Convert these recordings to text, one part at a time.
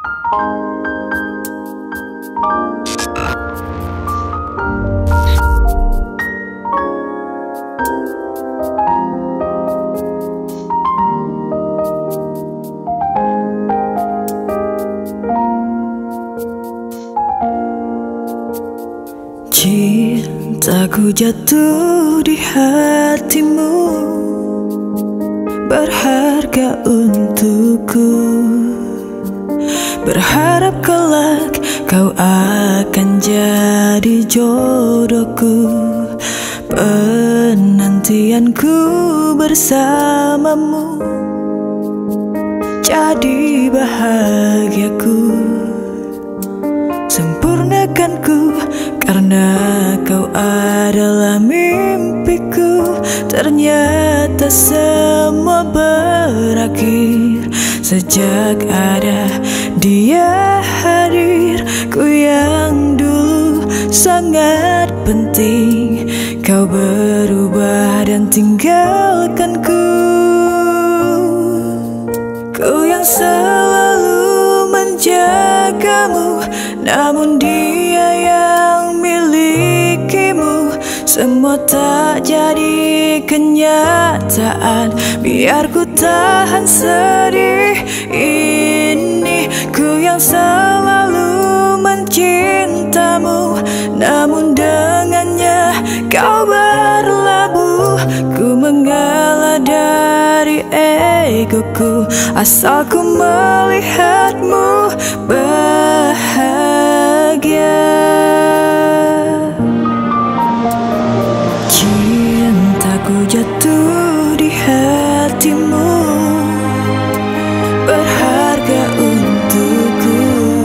Cintaku jatuh di hatimu, berharga untukku. Berharap kelak kau akan jadi jodohku, penantianku bersamamu jadi bahagiaku. Sempurnakanku karena kau adalah mimpiku. Ternyata semua berakhir sejak ada dia hadir. Ku yang dulu sangat penting, kau berubah dan tinggalkanku. Ku yang selalu menjagamu, namun dia yang milikimu. Semua tak jadi kenyataan, biar ku tahan sedih ini. Ku yang selalu mencintamu, namun dengannya kau berlabuh. Ku mengalah dari egoku, asal ku melihatmu bahagia. Cintaku jatuh di hatimu, berharga untukku.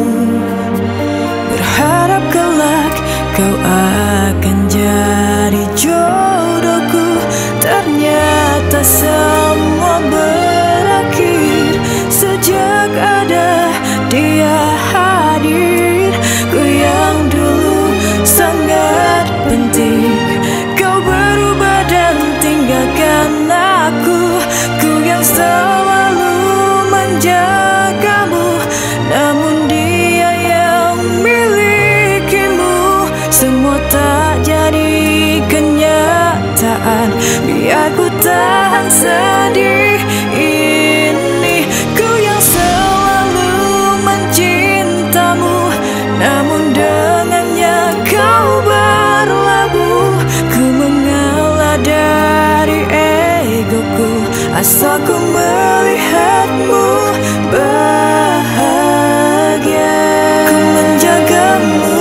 Berharap kelak kau akan jadi jodohku. Ternyata semua berakhir sejak ada dia hadir. Ku yang dulu sangat penting, kau berubah dan tinggalkan aku. Ku yang selalu menjagamu, namun dia yang milikimu. Semua tak jadi kenyataan, biar ku tahan sedih ini. Ku yang selalu mencintamu, namun dengannya kau berlabuh. Ku mengalah dari egoku, asal ku melihatmu bahagia. Ku menjagamu,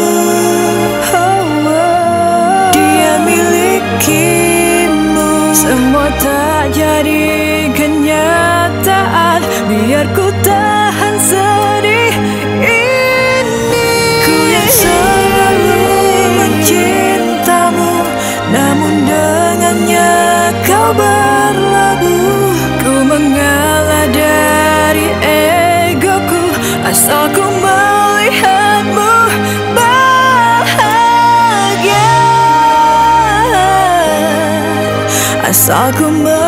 dia milikimu. Semua tak jadi kenyataan, biar ku tahan sedih ini. Ku yang selalu mencintamu, namun dengannya kau berlabuh. Ku mengalah dari egoku, asal ku melihatmu bahagia. Asal ku